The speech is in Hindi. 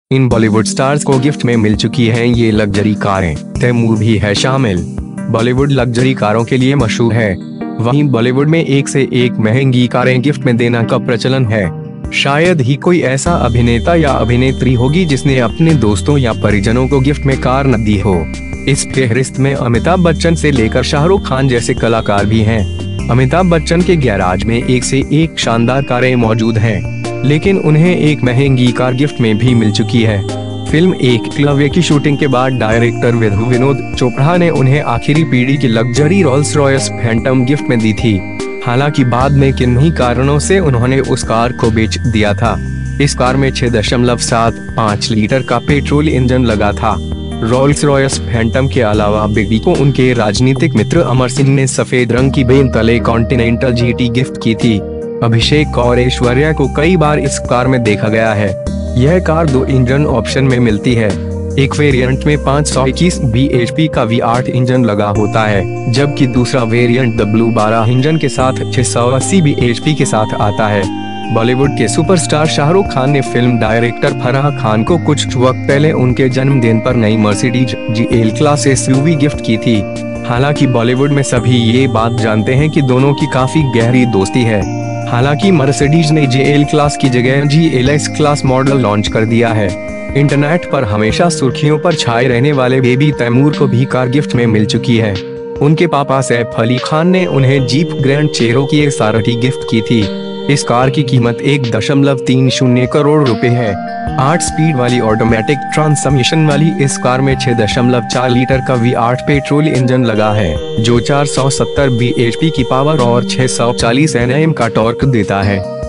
इन बॉलीवुड स्टार्स को गिफ्ट में मिल चुकी हैं ये लग्जरी कारें, तैमूर भी है शामिल। बॉलीवुड लग्जरी कारों के लिए मशहूर है, वहीं बॉलीवुड में एक से एक महंगी कारें गिफ्ट में देना का प्रचलन है। शायद ही कोई ऐसा अभिनेता या अभिनेत्री होगी जिसने अपने दोस्तों या परिजनों को गिफ्ट में कार न दी हो। इस फहरिस्त में अमिताभ बच्चन से लेकर शाहरुख खान जैसे कलाकार भी हैं। अमिताभ बच्चन के गैराज में एक से एक शानदार कारें मौजूद हैं, लेकिन उन्हें एक महंगी कार गिफ्ट में भी मिल चुकी है। फिल्म एकलव्य की शूटिंग के बाद डायरेक्टर विनोद चोपड़ा ने उन्हें आखिरी पीढ़ी की luxury Rolls Royce Phantom gift में दी थी। हालांकि बाद में किन्हीं कारणों से उन्होंने उस कार को बेच दिया था। इस कार में 6.75 लीटर का पेट्रोल इंजन लगा था। रोल्स रॉयस फैंटम के अलावा बेबी को उनके राजनीतिक मित्र अमर सिंह ने सफेद रंग की बेन तले कॉन्टिनेंटल जीटी गिफ्ट की थी। अभिषेक और ऐश्वर्या को कई बार इस कार में देखा गया है। यह कार 2 इंजन ऑप्शन में मिलती है। एक वेरिएंट में 521 bhp का V8 इंजन लगा होता है, जबकि दूसरा वेरिएंट W12 इंजन के साथ 680 bhp के साथ आता है। बॉलीवुड के सुपरस्टार शाहरुख खान ने फिल्म डायरेक्टर फराह खान को कुछ वक्त पहले उनके जन्मदिन पर नई Mercedes GL class SUV gift की थी। हालांकि बॉलीवुड में सभी ये बात जानते हैं कि दोनों की काफी गहरी दोस्ती है। हालांकि मर्सिडीज ने GL क्लास की जगह GLS क्लास मॉडल लॉन्च कर दिया है। इंटरनेट पर हमेशा सुर्खियों पर छाए रहने वाले बेबी तैमूर को भी कार गिफ्ट में मिल चुकी है। उनके पापा सैफ अली खान ने उन्हें Jeep Grand Cherokee SRT gift की थी। इस कार की कीमत 1.30 करोड़ रुपए है। 8 स्पीड वाली ऑटोमेटिक ट्रांसमिशन वाली इस कार में 6.4 लीटर का V8 पेट्रोल इंजन लगा है, जो 470 bhp की पावर और 640 Nm का टॉर्क देता है।